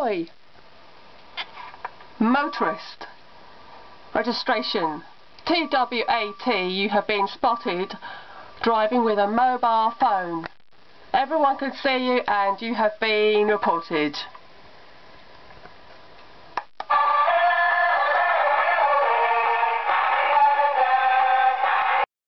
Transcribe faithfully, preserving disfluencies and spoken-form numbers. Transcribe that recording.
Oi! Motorist. Registration. T W A T. You have been spotted driving with a mobile phone. Everyone can see you and you have been reported.